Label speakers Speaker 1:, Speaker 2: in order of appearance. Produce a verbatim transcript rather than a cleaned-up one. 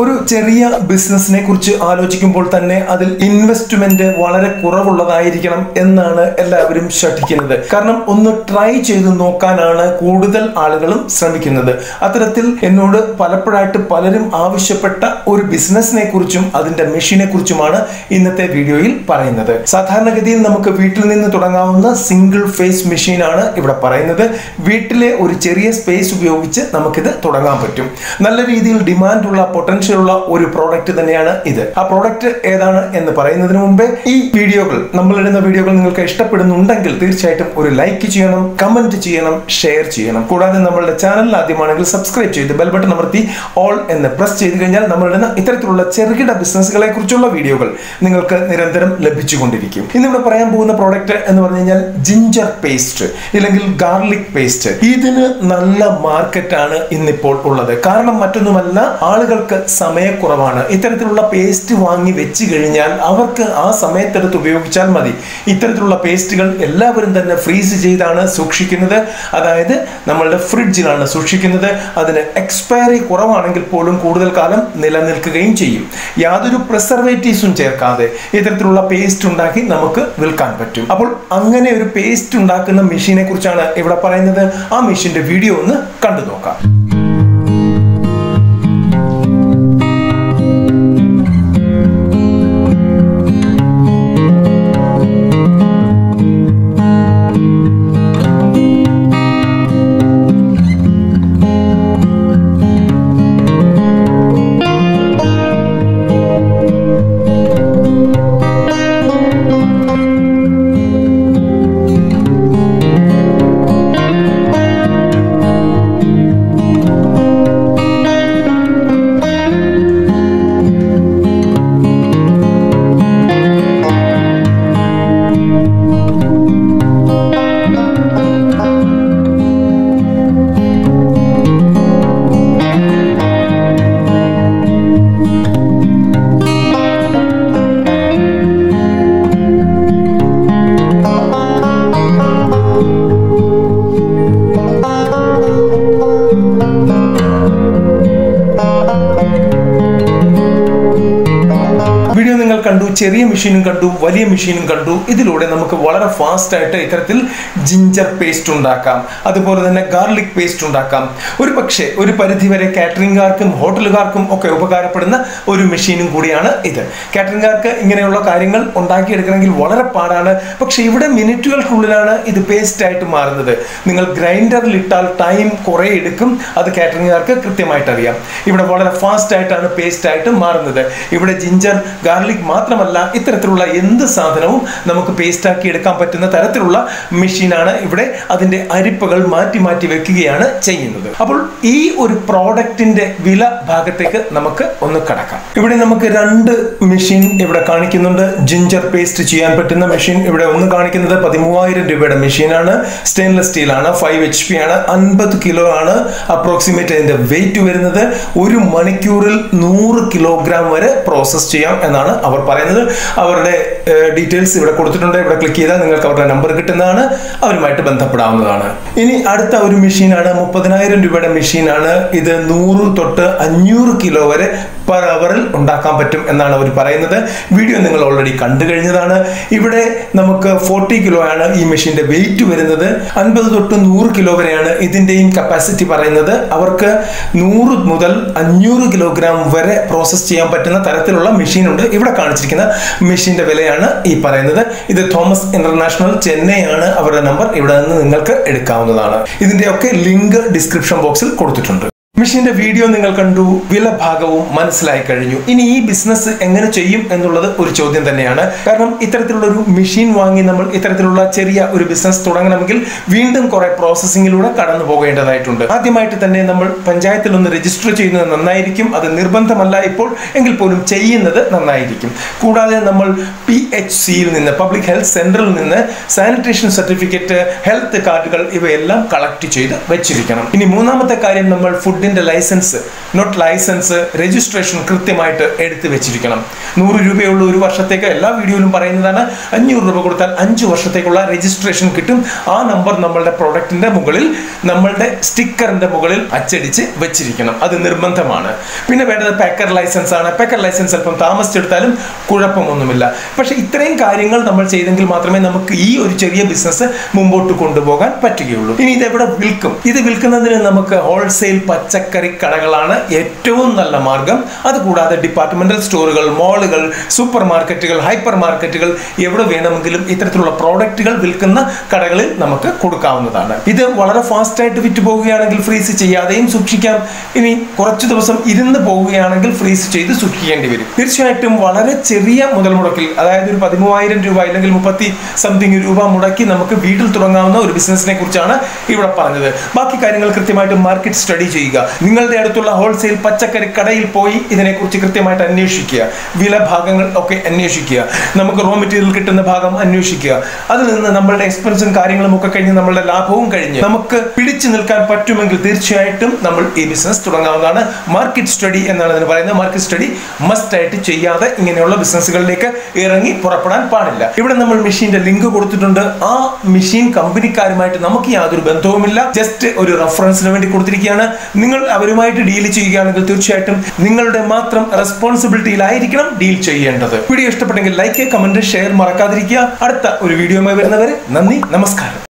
Speaker 1: ഒരു ചെറിയ ബിസിനസിനെ കുറിച്ച് ആലോചിക്കുമ്പോൾ തന്നെ അതിൽ ഇൻവെസ്റ്റ്മെന്റ് വളരെ കുറവുള്ളതായിരിക്കണം എന്നാണ് എല്ലാവരും ശഠിക്കുന്നത്. കാരണം ഒന്ന് ട്രൈ ചെയ്ത് നോക്കാനാണ് കൂടുതൽ ആളുകളും ശ്രമിക്കുന്നത്. അത്തരത്തിൽ എന്നോട് പലപ്പോഴായിട്ട് പലരും ആവശ്യപ്പെട്ട ഒരു ബിസിനസിനെ കുറിച്ചും അതിന്റെ മെഷീനെ കുറിച്ചുമാണ് ഇന്നത്തെ വീഡിയോയിൽ പറയുന്നത്. സാധാരണഗതിയിൽ നമുക്ക് വീട്ടിൽ നിന്ന് തുടങ്ങാവുന്ന സിംഗിൾ ഫേസ് മെഷീനാണ് ഇവിടെ പറയുന്നത്. വീട്ടിലെ ഒരു ചെറിയ സ്പേസ് ഉപയോഗിച്ച് നമുക്കിത് തുടങ്ങാൻ പറ്റും. നല്ല രീതിയിൽ ഡിമാൻഡുള്ള പൊട്ടൻഷ്യൽ ഉള്ള ഒരു പ്രോഡക്റ്റ് തന്നെയാണ് ഇത്. ആ പ്രോഡക്റ്റ് ഏതാണ് എന്ന് പറയുന്നതിന് മുമ്പേ ഈ വീഡിയോകൾ നമ്മളിടുന്ന വീഡിയോകൾ നിങ്ങൾക്ക് ഇഷ്ടപ്പെടുന്നുണ്ടെങ്കിൽ തീർച്ചയായിട്ടും ഒരു ലൈക്ക് ചെയ്യണം, കമന്റ് ചെയ്യണം, ഷെയർ ചെയ്യണം. കൂടാതെ നമ്മളുടെ ചാനൽ ആദ്യമാണെങ്കിൽ സബ്സ്ക്രൈബ് ചെയ്ത് ബെൽ ബട്ടൺ അമർത്തി ഓൾ എന്ന് പ്രസ് ചെയ്ത് കഴിഞ്ഞാൽ നമ്മളിടുന്ന ഇത്തരത്തിലുള്ള ചെറുകിട ബിസിനസ്സുകളെ കുറിച്ചുള്ള വീഡിയോകൾ നിങ്ങൾക്ക് നിരന്തരം ലഭിച്ചുകൊണ്ടിരിക്കും. ഇന്നിവിടെ പറയാൻ പോകുന്ന പ്രോഡക്റ്റ് എന്ന് പറഞ്ഞു കഴിഞ്ഞാൽ ജിഞ്ചർ പേസ്റ്റ് ഇല്ലെങ്കിൽ ഗാർലിക് പേസ്റ്റ്. ഇതിന് നല്ല മാർക്കറ്റാണ് ഇന്നിപ്പോൾ ഉള്ളത്. കാരണം മറ്റൊന്നുമല്ല, ആളുകൾക്ക് സമയക്കുറവാണ്. ഇത്തരത്തിലുള്ള പേസ്റ്റ് വാങ്ങി വെച്ച് കഴിഞ്ഞാൽ അവർക്ക് ആ സമയത്തെടുത്ത് ഉപയോഗിച്ചാൽ മതി. ഇത്തരത്തിലുള്ള പേസ്റ്റുകൾ എല്ലാവരും തന്നെ ഫ്രീസ് ചെയ്താണ് സൂക്ഷിക്കുന്നത്. അതായത് നമ്മളുടെ ഫ്രിഡ്ജിലാണ് സൂക്ഷിക്കുന്നത്. അതിന് എക്സ്പയറി കുറവാണെങ്കിൽ പോലും കൂടുതൽ കാലം നിലനിൽക്കുകയും ചെയ്യും. യാതൊരു പ്രിസർവേറ്റീവ്സും ചേർക്കാതെ ഇത്തരത്തിലുള്ള പേസ്റ്റ് ഉണ്ടാക്കി നമുക്ക് വിൽക്കാൻ പറ്റും. അപ്പോൾ അങ്ങനെ ഒരു പേസ്റ്റ് ഉണ്ടാക്കുന്ന മെഷീനെ കുറിച്ചാണ് ഇവിടെ പറയുന്നത്. ആ മെഷീന്റെ വീഡിയോ ഒന്ന് കണ്ടു നോക്കാം. വീഡിയോ നിങ്ങൾ കണ്ടു, ചെറിയ മെഷീനും കണ്ടു, വലിയ മെഷീനും കണ്ടു. ഇതിലൂടെ നമുക്ക് വളരെ ഫാസ്റ്റ് ആയിട്ട് ഇത്തരത്തിൽ ജിഞ്ചർ പേസ്റ്റ് ഉണ്ടാക്കാം, അതുപോലെ തന്നെ ഗാർലിക് പേസ്റ്റ് ഉണ്ടാക്കാം. ഒരു പക്ഷേ ഒരു പരിധിവരെ കാറ്ററിംഗുകാർക്കും ഹോട്ടലുകാർക്കും ഒക്കെ ഉപകാരപ്പെടുന്ന ഒരു മെഷീനും കൂടിയാണ് ഇത്. കാറ്ററിംഗുകാർക്ക് ഇങ്ങനെയുള്ള കാര്യങ്ങൾ ഉണ്ടാക്കിയെടുക്കണമെങ്കിൽ വളരെ പാടാണ്. പക്ഷെ ഇവിടെ മിനിറ്റുകൾക്കുള്ളിലാണ് ഇത് പേസ്റ്റ് ആയിട്ട് മാറുന്നത്. നിങ്ങൾ ഗ്രൈൻഡറിൽ ഇട്ടാൽ ടൈം കുറെ എടുക്കും. അത് കാറ്ററിംഗുകാർക്ക് കൃത്യമായിട്ട് അറിയാം. ഇവിടെ വളരെ ഫാസ്റ്റ് ആയിട്ടാണ് പേസ്റ്റ് ആയിട്ട് മാറുന്നത്. ഇവിടെ ജിഞ്ചർ ഗാർലിക് മാത്രമല്ല, ഇത്തരത്തിലുള്ള എന്ത് സാധനവും നമുക്ക് പേസ്റ്റ് ആക്കി എടുക്കാൻ പറ്റുന്ന തരത്തിലുള്ള മെഷീനാണ് ഇവിടെ. അതിന്റെ അരിപ്പകൾ മാറ്റി മാറ്റി വെക്കുകയാണ് ചെയ്യുന്നത്. അപ്പോൾ ഈ ഒരു പ്രോഡക്റ്റിന്റെ വില ഭാഗത്തേക്ക് നമുക്ക് ഒന്ന് കടക്കാം. ഇവിടെ നമുക്ക് രണ്ട് മെഷീൻ ഇവിടെ കാണിക്കുന്നുണ്ട്. ജിഞ്ചർ പേസ്റ്റ് ചെയ്യാൻ പറ്റുന്ന മെഷീൻ ഇവിടെ ഒന്ന് കാണിക്കുന്നത് പതിമൂവായിരം രൂപയുടെ മെഷീനാണ്. സ്റ്റെയിൻലെസ് സ്റ്റീൽ ആണ്, ഫൈവ് എച്ച് പി ആണ്, അൻപത് കിലോ ആണ് അപ്രോക്സിമേറ്റ് അതിന്റെ വെയിറ്റ് വരുന്നത്. ഒരു മണിക്കൂറിൽ നൂറ് കിലോഗ്രാം വരെ പ്രോസസ് ചെയ്യാം എന്നാണ് അവർ പറയുന്നത്. അവരുടെ ഡീറ്റെയിൽസ് ഇവിടെ കൊടുത്തിട്ടുണ്ട്. ഇവിടെ ക്ലിക്ക് ചെയ്താൽ നിങ്ങൾക്ക് അവരുടെ നമ്പർ കിട്ടുന്നതാണ്. അവരുമായിട്ട് ബന്ധപ്പെടാവുന്നതാണ്. ഇനി അടുത്ത ഒരു മെഷീനാണ്, മുപ്പതിനായിരം രൂപയുടെ മെഷീനാണ്. ഇത് നൂറ് തൊട്ട് അഞ്ഞൂറ് കിലോ വരെ പെർ അവറിൽ ഉണ്ടാക്കാൻ പറ്റും എന്നാണ് അവർ പറയുന്നത്. വീഡിയോ നിങ്ങൾ ഓൾറെഡി കണ്ടു കഴിഞ്ഞതാണ്. ഇവിടെ നമുക്ക് ഫോർട്ടി കിലോ ആണ് ഈ മെഷീന്റെ വെയിറ്റ് വരുന്നത്. അൻപത് തൊട്ട് നൂറ് കിലോ വരെയാണ് ഇതിന്റെയും കപ്പാസിറ്റി പറയുന്നത്. അവർക്ക് നൂറ് മുതൽ അഞ്ഞൂറ് കിലോഗ്രാം വരെ പ്രോസസ് ചെയ്യാൻ പറ്റുന്ന തരത്തിലുള്ള മെഷീൻ ഉണ്ട്. ഇവിടെ കാണിച്ചിരിക്കുന്ന മെഷീന്റെ വിലയാണ് ഈ പറയുന്നത്. ഇത് തോമസ് ഇന്റർനാഷണൽ, ചെന്നൈ ആണ് അവരുടെ നമ്പർ. ഇവിടെ നിന്ന് നിങ്ങൾക്ക് എടുക്കാവുന്നതാണ്. ഇതിന്റെ ഒക്കെ ലിങ്ക് ഡിസ്ക്രിപ്ഷൻ ബോക്സിൽ കൊടുത്തിട്ടുണ്ട്. മെഷീന്റെ വീഡിയോ നിങ്ങൾ കണ്ടു, വില ഭാഗവും മനസ്സിലായി കഴിഞ്ഞു. ഇനി ഈ ബിസിനസ് എങ്ങനെ ചെയ്യും എന്നുള്ളത് ഒരു ചോദ്യം തന്നെയാണ്. കാരണം ഇത്തരത്തിലുള്ള ഒരു മെഷീൻ വാങ്ങി നമ്മൾ ഇത്തരത്തിലുള്ള ചെറിയ ഒരു ബിസിനസ് തുടങ്ങണമെങ്കിൽ വീണ്ടും കുറെ പ്രോസസ്സിങ്ങിലൂടെ കടന്നു പോകേണ്ടതായിട്ടുണ്ട്. ആദ്യമായിട്ട് തന്നെ നമ്മൾ പഞ്ചായത്തിൽ ഒന്ന് രജിസ്റ്റർ ചെയ്യുന്നത് നന്നായിരിക്കും. അത് നിർബന്ധമല്ല ഇപ്പോൾ, എങ്കിൽ പോലും ചെയ്യുന്നത് നന്നായിരിക്കും. കൂടാതെ നമ്മൾ പി എച്ച് സിയിൽ നിന്ന്, പബ്ലിക് ഹെൽത്ത് സെന്ററിൽ നിന്ന് സാനിറ്റേഷൻ സർട്ടിഫിക്കറ്റ്, ഹെൽത്ത് കാർഡുകൾ ഇവയെല്ലാം കളക്ട് ചെയ്ത് വെച്ചിരിക്കണം. ഇനി മൂന്നാമത്തെ കാര്യം, നമ്മൾ ഫുഡിന് അതിൻ്റെ ലൈസൻസ് നോട്ട് ലൈസൻസ് രജിസ്ട്രേഷൻ കൃത്യമായിട്ട് എടുത്തു വെച്ചിരിക്കണം. നൂറ് രൂപയുള്ള ഒരു വർഷത്തേക്ക് എല്ലാ വീഡിയോയിലും പറയുന്നതാണ്. അഞ്ഞൂറ് രൂപ കൊടുത്താൽ അഞ്ച് വർഷത്തേക്കുള്ള രജിസ്ട്രേഷൻ കിട്ടും. ആ നമ്പർ നമ്മളുടെ പ്രൊഡക്റ്റിന്റെ മുകളിൽ നമ്മളുടെ സ്റ്റിക്കറിന്റെ മുകളിൽ അച്ചടിച്ച് വെച്ചിരിക്കണം. അത് നിർബന്ധമാണ്. പിന്നെ വേണ്ടത് പേക്കർ ലൈസൻസ് ആണ്. പേക്കർ ലൈസൻസ് അല്പം താമസിച്ചെടുത്താലും കുഴപ്പമൊന്നുമില്ല. പക്ഷെ ഇത്രയും കാര്യങ്ങൾ നമ്മൾ ചെയ്തെങ്കിൽ മാത്രമേ നമുക്ക് ഈ ഒരു ചെറിയ ബിസിനസ് മുമ്പോട്ട് കൊണ്ടുപോകാൻ പറ്റുകയുള്ളൂ. ഇനി ഇത് എവിടെ വിൽക്കും? ഇത് വിൽക്കുന്നതിന് നമുക്ക് ഹോൾസെയിൽ പച്ചക്കറി കടകളാണ് ഏറ്റവും നല്ല മാർഗം. അതുകൂടാതെ ഡിപ്പാർട്ട്മെന്റൽ സ്റ്റോറുകൾ, മോളുകൾ, സൂപ്പർ മാർക്കറ്റുകൾ, ഹൈപ്പർ മാർക്കറ്റുകൾ, എവിടെ വേണമെങ്കിലും ഇത്തരത്തിലുള്ള പ്രോഡക്റ്റുകൾ വിൽക്കുന്ന കടകളിൽ നമുക്ക് കൊടുക്കാവുന്നതാണ്. ഇത് വളരെ ഫാസ്റ്റ് ആയിട്ട് വിറ്റ് പോവുകയാണെങ്കിൽ ഫ്രീസ് ചെയ്യാതെയും സൂക്ഷിക്കാം. ഇനി കുറച്ചു ദിവസം ഇരുന്ന് പോവുകയാണെങ്കിൽ ഫ്രീസ് ചെയ്ത് സൂക്ഷിക്കേണ്ടി വരും. തീർച്ചയായിട്ടും വളരെ ചെറിയ മുതൽ മുടക്കിൽ, അതായത് ഒരു പതിമൂവായിരം രൂപ അല്ലെങ്കിൽ മുപ്പത്തി സംതിങ് രൂപ മുടക്കി നമുക്ക് വീട്ടിൽ തുടങ്ങാവുന്ന ഒരു ബിസിനസിനെ കുറിച്ചാണ് ഇവിടെ പറഞ്ഞത്. ബാക്കി കാര്യങ്ങൾ കൃത്യമായിട്ട് മാർക്കറ്റ് സ്റ്റഡി ചെയ്യുക. നിങ്ങളുടെ അടുത്തുള്ള ഹോൾസെയിൽ പച്ചക്കറി കടയിൽ പോയി ഇതിനെക്കുറിച്ച് കൃത്യമായിട്ട് അന്വേഷിക്കുക. വില ഭാഗങ്ങൾ ഒക്കെ അന്വേഷിക്കുക. നമുക്ക് റോ മെറ്റീരിയൽ കിട്ടുന്ന ഭാഗം അന്വേഷിക്കുക. അതിൽ നിന്ന് നമ്മളുടെ എക്സ്പെൻസും കാര്യങ്ങളും ഒക്കെ കഴിഞ്ഞ് നമ്മളുടെ ലാഭവും കഴിഞ്ഞ് നമുക്ക് പിടിച്ചു നിൽക്കാൻ പറ്റുമെങ്കിൽ തീർച്ചയായിട്ടും നമ്മൾ ഈ ബിസിനസ് തുടങ്ങാവുന്നതാണ്. മാർക്കറ്റ് സ്റ്റഡി എന്നാണ് ഇതിന് പറയുന്നത്. മാർക്കറ്റ് സ്റ്റഡി മസ്റ്റ് ആയിട്ട് ചെയ്യാതെ ഇങ്ങനെയുള്ള ബിസിനസ്സുകളിലേക്ക് ഇറങ്ങി പുറപ്പെടാൻ പാടില്ല. ഇവിടെ നമ്മൾ മെഷീന്റെ ലിങ്ക് കൊടുത്തിട്ടുണ്ട്. ആ മെഷീൻ കമ്പനിക്കാരുമായിട്ട് നമുക്ക് യാതൊരു ബന്ധവുമില്ല. ജസ്റ്റ് ഒരു റെഫറൻസിന് വേണ്ടി കൊടുത്തിരിക്കുകയാണ്. നിങ്ങൾ അവരുമായിട്ട് ഡീൽ ചെയ്യുകയാണെങ്കിൽ തീർച്ചയായിട്ടും നിങ്ങളുടെ മാത്രം റെസ്പോൺസിബിലിറ്റിയിലായിരിക്കണം ഡീൽ ചെയ്യേണ്ടത്. വീഡിയോ ഇഷ്ടപ്പെട്ടെങ്കിൽ ലൈക്ക്, കമന്റ്, ഷെയർ മറക്കാതിരിക്കുക. അടുത്ത ഒരു വീഡിയോയുമായി വരുന്നവരെ നന്ദി, നമസ്കാരം.